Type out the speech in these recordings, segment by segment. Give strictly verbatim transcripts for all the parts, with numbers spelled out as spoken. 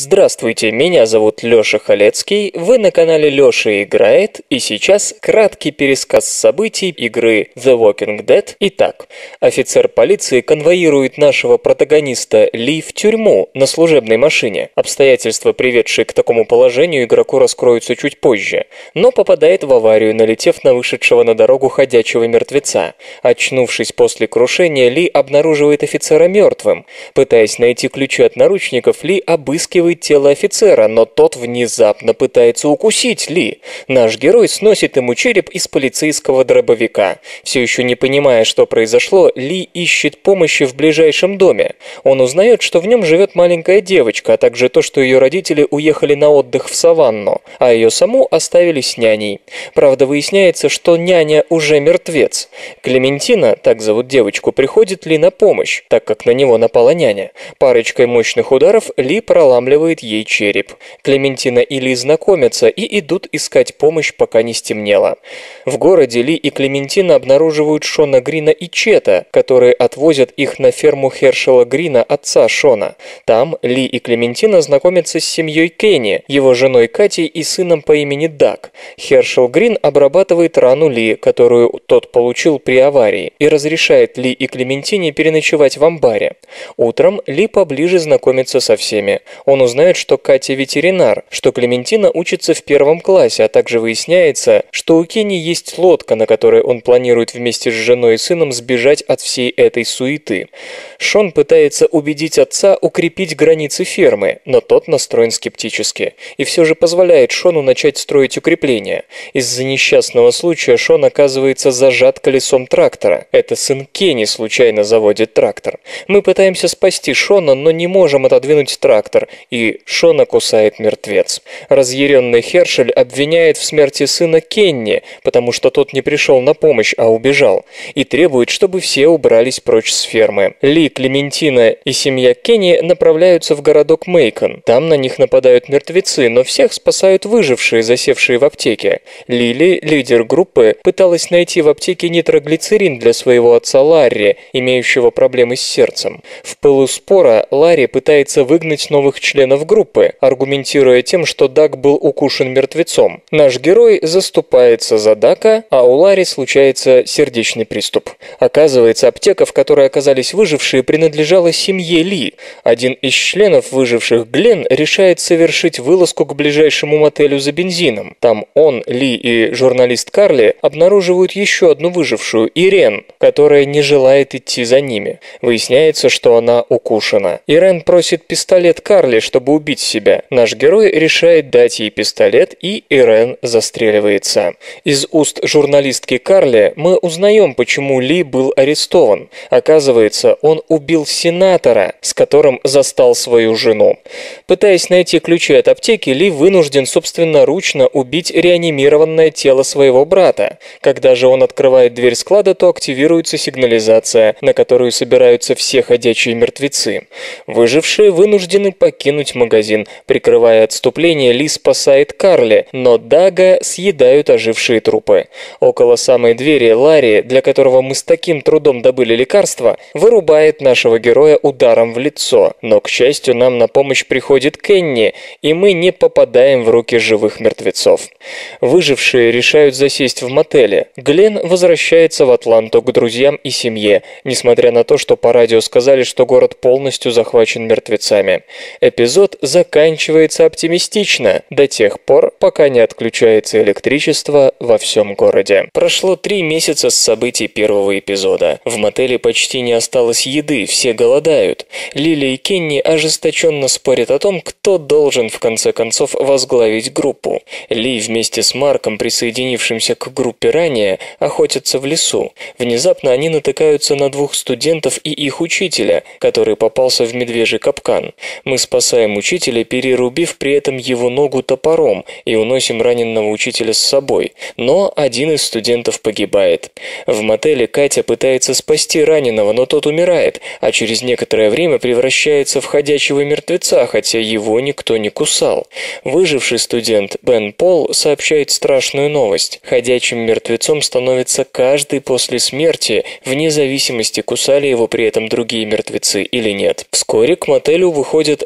Здравствуйте, меня зовут Лёша Халецкий, вы на канале Лёша играет, и сейчас краткий пересказ событий игры The Walking Dead. Итак, офицер полиции конвоирует нашего протагониста Ли в тюрьму на служебной машине. Обстоятельства, приведшие к такому положению, игроку раскроются чуть позже, но попадает в аварию, налетев на вышедшего на дорогу ходячего мертвеца. Очнувшись после крушения, Ли обнаруживает офицера мертвым. Пытаясь найти ключи от наручников, Ли обыскивает тело офицера, но тот внезапно пытается укусить Ли. Наш герой сносит ему череп из полицейского дробовика. Все еще не понимая, что произошло, Ли ищет помощи в ближайшем доме. Он узнает, что в нем живет маленькая девочка, а также то, что ее родители уехали на отдых в саванну, а ее саму оставили с няней. Правда, выясняется, что няня уже мертвец. Клементина, так зовут девочку, приходит Ли на помощь, так как на него напала няня. Парочкой мощных ударов Ли проламливает ей череп. Клементина и Ли знакомятся и идут искать помощь, пока не стемнело. В городе Ли и Клементина обнаруживают Шона Грина и Чета, которые отвозят их на ферму Хершела Грина, отца Шона. Там Ли и Клементина знакомятся с семьей Кенни, его женой Катей и сыном по имени Даг. Хершел Грин обрабатывает рану Ли, которую тот получил при аварии, и разрешает Ли и Клементине переночевать в амбаре. Утром Ли поближе знакомится со всеми. Он узнает, что Катя ветеринар, что Клементина учится в первом классе, а также выясняется, что у Кенни есть лодка, на которой он планирует вместе с женой и сыном сбежать от всей этой суеты. Шон пытается убедить отца укрепить границы фермы, но тот настроен скептически, и все же позволяет Шону начать строить укрепления. Из-за несчастного случая Шон оказывается зажат колесом трактора. Это сын Кенни случайно заводит трактор. Мы пытаемся спасти Шона, но не можем отодвинуть трактор, и Шона кусает мертвец. Разъяренный Хершель обвиняет в смерти сына Кенни, потому что тот не пришел на помощь, а убежал, и требует, чтобы все убрались прочь с фермы. Ли, Клементина и семья Кенни направляются в городок Мейкон. Там на них нападают мертвецы, но всех спасают выжившие, засевшие в аптеке. Лили, лидер группы, пыталась найти в аптеке нитроглицерин для своего отца Ларри, имеющего проблемы с сердцем. В пылу спора Ларри пытается выгнать новых членов группы, аргументируя тем, что Даг был укушен мертвецом. Наш герой заступается за Дака, а у Ларри случается сердечный приступ. Оказывается, аптека, в которой оказались выжившие, принадлежала семье Ли. Один из членов выживших, Глен, решает совершить вылазку к ближайшему мотелю за бензином. Там он, Ли и журналист Карли обнаруживают еще одну выжившую, Ирен, которая не желает идти за ними. Выясняется, что она укушена. Ирен просит пистолет Карли, чтобы убить себя. Наш герой решает дать ей пистолет, и Ирен застреливается. Из уст журналистки Карли мы узнаем, почему Ли был арестован. Оказывается, он убил сенатора, с которым застал свою жену. Пытаясь найти ключи от аптеки, Ли вынужден собственноручно убить реанимированное тело своего брата. Когда же он открывает дверь склада, то активируется сигнализация, на которую собираются все ходячие мертвецы. Выжившие вынуждены покинуть магазин. Прикрывая отступление, Ли спасает Карли, но Дага съедают ожившие трупы. Около самой двери Ларри, для которого мы с таким трудом добыли лекарства, вырубает нашего героя ударом в лицо. Но, к счастью, нам на помощь приходит Кенни, и мы не попадаем в руки живых мертвецов. Выжившие решают засесть в мотеле. Глен возвращается в Атланту к друзьям и семье, несмотря на то, что по радио сказали, что город полностью захвачен мертвецами. Эпизод заканчивается оптимистично, до тех пор, пока не отключается электричество во всем городе. Прошло три месяца с событий первого эпизода. В мотеле почти не осталось еды, все голодают. Лили и Кенни ожесточенно спорят о том, кто должен в конце концов возглавить группу. Ли вместе с Марком, присоединившимся к группе ранее, охотятся в лесу. Внезапно они натыкаются на двух студентов и их учителя, который попался в медвежий капкан. Мы спасаем учителя, перерубив при этом его ногу топором, и уносим раненого учителя с собой. Но один из студентов погибает. В мотеле Катя пытается спасти раненого, но тот умирает, а через некоторое время превращается в ходячего мертвеца, хотя его никто не кусал. Выживший студент Бен Пол сообщает страшную новость. Ходячим мертвецом становится каждый после смерти, вне зависимости, кусали его при этом другие мертвецы или нет. Вскоре к мотелю выходят Эндрю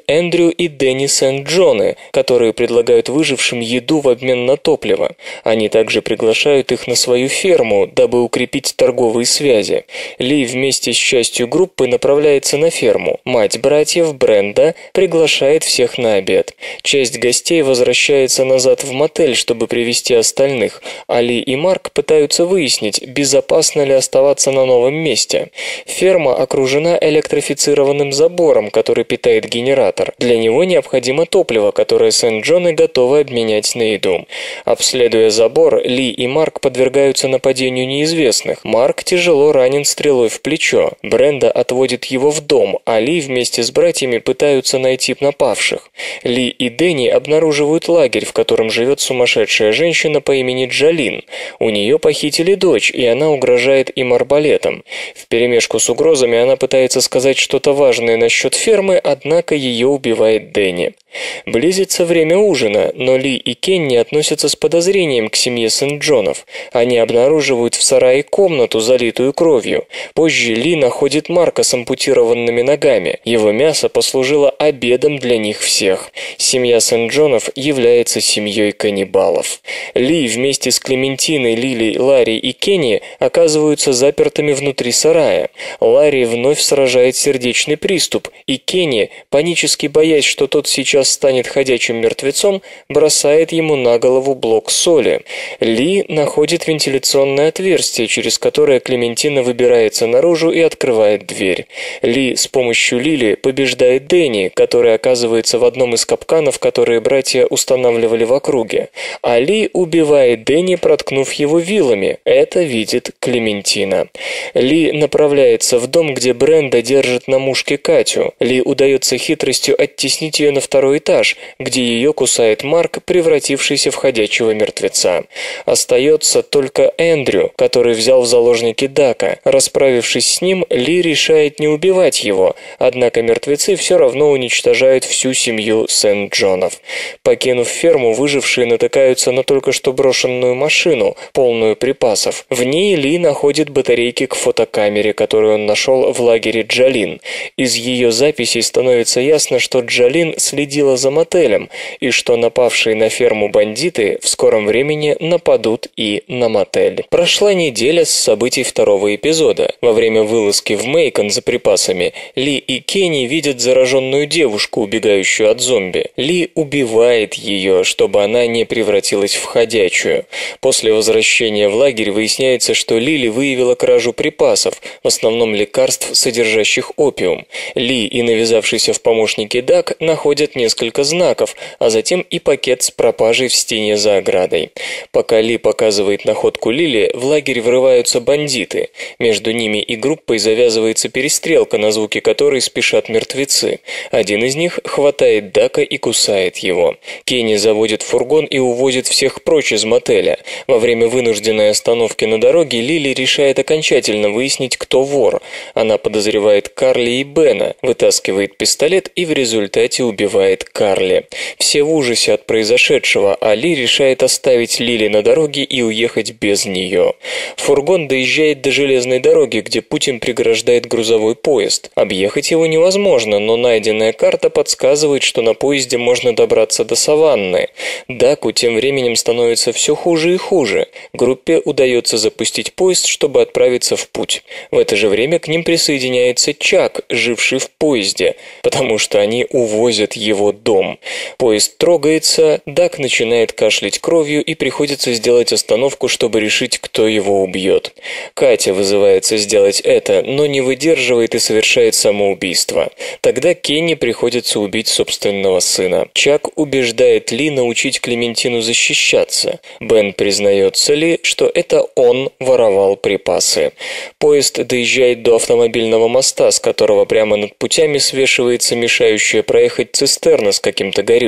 Джулию и Дэнни Сент-Джоны, которые предлагают выжившим еду в обмен на топливо. Они также приглашают их на свою ферму, дабы укрепить торговые связи. Ли вместе с частью группы направляется на ферму. Мать братьев, Бренда, приглашает всех на обед. Часть гостей возвращается назад в мотель, чтобы привести остальных, а Ли и Марк пытаются выяснить, безопасно ли оставаться на новом месте. Ферма окружена электрифицированным забором, который питает генератор. Для него необходимо топливо, которое Сент-Джоны готовы обменять на еду. Обследуя забор, Ли и Марк подвергаются нападению неизвестных. Марк тяжело ранен стрелой в плечо. Бренда отводит его в дом, а Ли вместе с братьями пытаются найти напавших. Ли и Дэнни обнаруживают лагерь, в котором живет сумасшедшая женщина по имени Джалин. У нее похитили дочь, и она угрожает им арбалетом. Вперемешку с угрозами она пытается сказать что-то важное насчет фермы, однако ее убивает Дэнни. Близится время ужина, но Ли и Кенни относятся с подозрением к семье Сент-Джонов. Они обнаруживают в сарае комнату, залитую кровью. Позже Ли находит Марка с ампутированными ногами. Его мясо послужило обедом для них всех. Семья Сент-Джонов является семьей каннибалов. Ли вместе с Клементиной, Лили, Ларри и Кенни оказываются запертыми внутри сарая. Ларри вновь сражает сердечный приступ, и Кенни, панически боясь, что тот сейчас станет ходячим мертвецом, бросает ему на голову блок соли. Ли находит вентиляционное отверстие, через которое Клементина выбирается наружу и открывает дверь. Ли с помощью Лили побеждает Дэнни, который оказывается в одном из капканов, которые братья устанавливали в округе. А Ли убивает Дэнни, проткнув его вилами. Это видит Клементина. Ли направляется в дом, где Бренда держит на мушке Катю. Ли удается хитростью оттеснить ее на второй этаж, где ее кусает Марк, превратившийся в ходячего мертвеца. Остается только Эндрю, который взял в заложники Дака. Расправившись с ним, Ли решает не убивать его, однако мертвецы все равно уничтожают всю семью Сент-Джонов. Покинув ферму, выжившие натыкаются на только что брошенную машину, полную припасов. В ней Ли находит батарейки к фотокамере, которую он нашел в лагере Джалин. Из ее записей становится ясно, что Джалин следила за мотелем, и что напавшие на ферму бандиты в скором времени нападут и на мотель. Прошла неделя с событий второго эпизода. Во время вылазки в Мейкон за припасами Ли и Кенни видят зараженную девушку, убегающую от зомби. Ли убивает ее, чтобы она не превратилась в ходячую. После возвращения в лагерь выясняется, что Лили выявила кражу припасов, в основном лекарств, содержащих опиум. Ли и навязавшийся в помощнике Дак находят несколько знаков, а затем и пакет с пропажей в стене за оградой. Пока Ли показывает находку Лили, в лагерь врываются бандиты. Между ними и группой завязывается перестрелка, на звуки которой спешат мертвецы. Один из них хватает Дака и кусает его. Кенни заводит фургон и увозит всех прочь из мотеля. Во время вынужденной остановки на дороге Лили решает окончательно выяснить, кто вор. Она подозревает Карли и Бена, вытаскивает пистолет и в результате убивает Карли. Все в ужасе от произошедшего, а Ли решает оставить Лили на дороге и уехать без нее. Фургон доезжает до железной дороги, где путь им преграждает грузовой поезд. Объехать его невозможно, но найденная карта подсказывает, что на поезде можно добраться до саванны. Даку тем временем становится все хуже и хуже. Группе удается запустить поезд, чтобы отправиться в путь. В это же время к ним присоединяется Чак, живший в поезде, потому что они увозят его дом. Поезд трогается, Дак начинает кашлять кровью и приходится сделать остановку, чтобы решить, кто его убьет. Катя вызывается сделать это, но не выдерживает и совершает самоубийство. Тогда Кенни приходится убить собственного сына. Чак убеждает Ли научить Клементину защищаться. Бен признается Ли, что это он воровал припасы. Поезд доезжает до автомобильного моста, с которого прямо над путями свешивается мешающая проехать цистерна с каким-то горючим.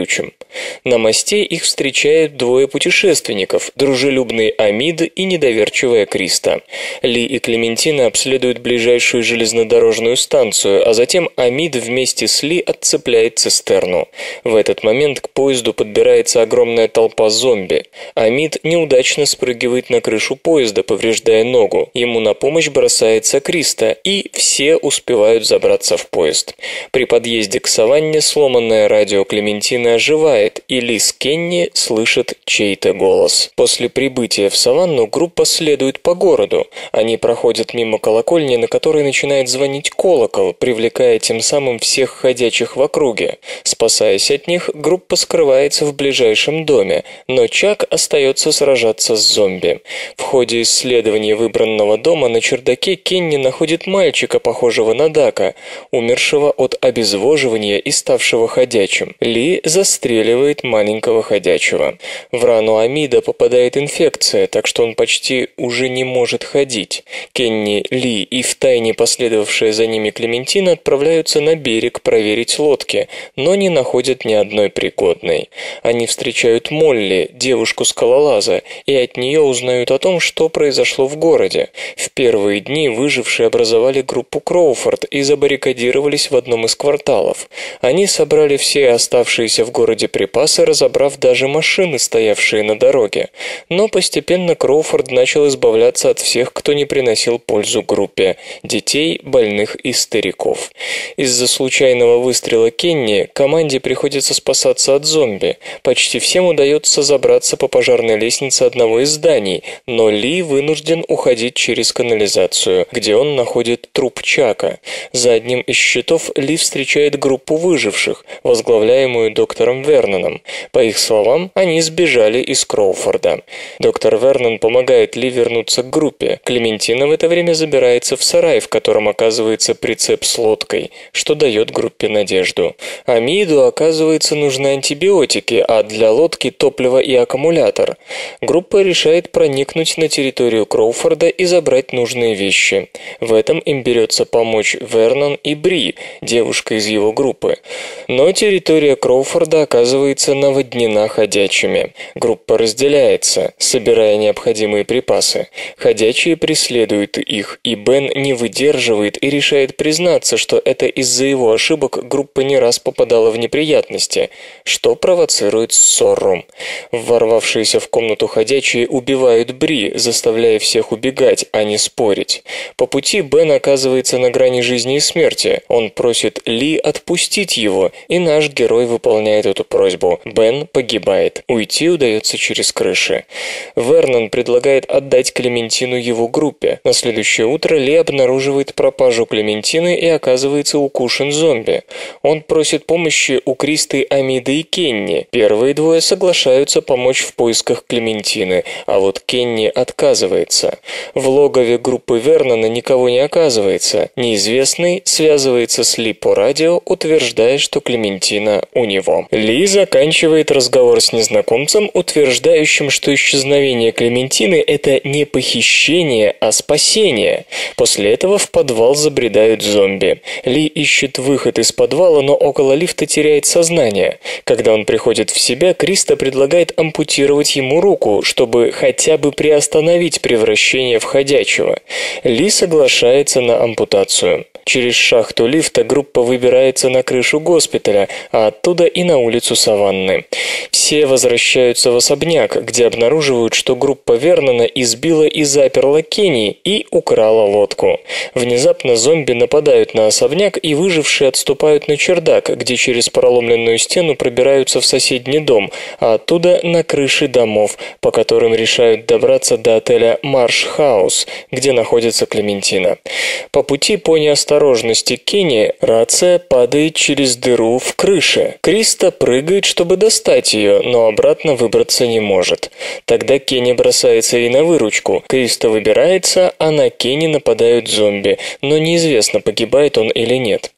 На мосте их встречают двое путешественников – дружелюбный Амид и недоверчивая Криста. Ли и Клементина обследуют ближайшую железнодорожную станцию, а затем Амид вместе с Ли отцепляет цистерну. В этот момент к поезду подбирается огромная толпа зомби. Амид неудачно спрыгивает на крышу поезда, повреждая ногу. Ему на помощь бросается Криста, и все успевают забраться в поезд. При подъезде к саванне сломанное радио Клементины оживает, и Ли с Кенни слышат чей-то голос. После прибытия в саванну группа следует по городу. Они проходят мимо колокольни, на которой начинает звонить колокол, привлекая тем самым всех ходячих в округе. Спасаясь от них, группа скрывается в ближайшем доме, но Чак остается сражаться с зомби. В ходе исследования выбранного дома на чердаке Кенни находит мальчика, похожего на Дака, умершего от обезвоживания и ставшего ходячим. Ли застреливает маленького ходячего. В рану Амида попадает инфекция, так что он почти уже не может ходить. Кенни, Ли и втайне последовавшая за ними Клементина отправляются на берег проверить лодки, но не находят ни одной пригодной. Они встречают Молли, девушку-скалолаза, и от нее узнают о том, что произошло в городе. В первые дни выжившие образовали группу Кроуфорд и забаррикадировались в одном из кварталов. Они собрали все оставшиеся в городе припасы, разобрав даже машины, стоявшие на дороге. Но постепенно Кроуфорд начал избавляться от всех, кто не приносил пользу группе – детей, больных и стариков. Из-за случайного выстрела Кенни команде приходится спасаться от зомби. Почти всем удается забраться по пожарной лестнице одного из зданий, но Ли вынужден уходить через канализацию, где он находит труп Чака. За одним из щитов Ли встречает группу выживших, возглавляемую доктором Верноном. По их словам, они сбежали из Кроуфорда. Доктор Вернон помогает Ли вернуться к группе. Клементина в это время забирается в сарай, в котором оказывается прицеп с лодкой, что дает группе надежду. Амиду, оказывается, нужны антибиотики, а для лодки топливо и аккумулятор. Группа решает проникнуть на территорию Кроуфорда и забрать нужные вещи. В этом им берется помочь Вернон и Бри, девушка из его группы. Но территория Кроуфорда оказывается наводнена ходячими. Группа разделяется, собирая необходимые припасы. Ходячие преследуют их, и Бен не выдерживает и решает признаться, что это из-за его ошибок группа не раз попадала в неприятности, что провоцирует ссору. Ворвавшиеся в комнату ходячие убивают Бри, заставляя всех убегать, а не спорить. По пути Бен оказывается на грани жизни и смерти. Он просит Ли отпустить его, и наш герой выполняет эту просьбу. Бен погибает. Уйти удается через крыши. Вернон предлагает отдать Клементину его группе. На следующее утро Ли обнаруживает пропажу Клементины и оказывается укушен зомби. Он просит помощи у Кристы, Амида и Кенни. Первые двое соглашаются помочь в поисках Клементины, а вот Кенни отказывается. В логове группы Вернона никого не оказывается. Неизвестный связывается с Ли по радио, утверждая, что Клементина у него. Ли заканчивает разговор с незнакомцем, утверждающим, что исчезновение Клементины – это не похищение, а спасение. После этого в подвал забредают зомби. Ли ищет выход из подвала, но около лифта теряет сознание. Когда он приходит в себя, Криста предлагает ампутировать ему руку, чтобы хотя бы приостановить превращение в ходячего. Ли соглашается на ампутацию. Через шахту лифта группа выбирается на крышу госпиталя, а оттуда и на улицу Саванны. Все возвращаются в особняк, где обнаруживают, что группа Вернона избила и заперла Кенни и украла лодку. Внезапно зомби нападают на особняк, и выжившие отступают на чердак, где через проломленную стену пробираются в соседний дом, а оттуда на крыши домов, по которым решают добраться до отеля «Марш Хаус», где находится Клементина. По пути по неосторожности Кенни рация падает через дыру в крыше. Криста прыгает, чтобы достать ее, но обратно выбраться не может. Тогда Кенни бросается ей на выручку. Криста выбирается, а на Кенни нападают зомби, но неизвестно, погибает он или нет.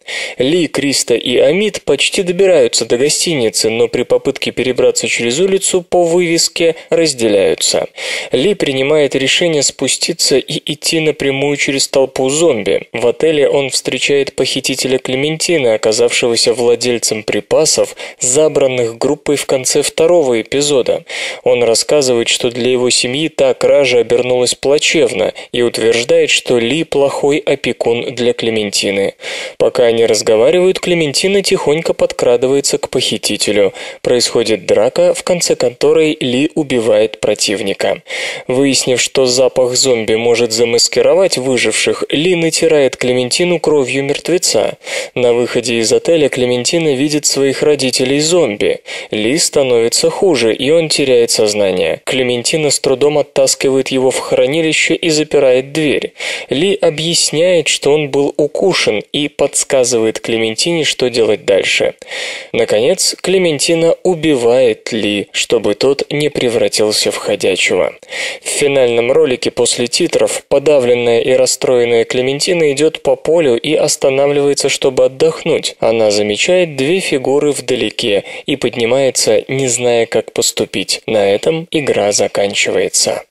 Ли, Криста и Амид почти добираются до гостиницы, но при попытке перебраться через улицу по вывеске разделяются. Ли принимает решение спуститься и идти напрямую через толпу зомби. В отеле он встречает похитителя Клементины, оказавшегося владельцем припасов, забранных группой в конце второго эпизода. Он рассказывает, что для его семьи та кража обернулась плачевно, и утверждает, что Ли плохой опекун для Клементины. Пока они разговаривают, Клементина тихонько подкрадывается к похитителю. Происходит драка, в конце которой Ли убивает противника. Выяснив, что запах зомби может замаскировать выживших, Ли натирает Клементину кровью мертвеца. На выходе из отеля Клементина видит своих родителей-зомби. Ли становится хуже, и он теряет сознание. Клементина с трудом оттаскивает его в хранилище и запирает дверь. Ли объясняет, что он был укушен, и подсказывает Клементине, что делать дальше. Наконец, Клементина убивает Ли, чтобы тот не превратился в ходячего. В финальном ролике после титров подавленная и расстроенная Клементина идет по полю и останавливается, чтобы отдохнуть. Она замечает две фигуры вдалеке и поднимается, не зная, как поступить. На этом игра заканчивается.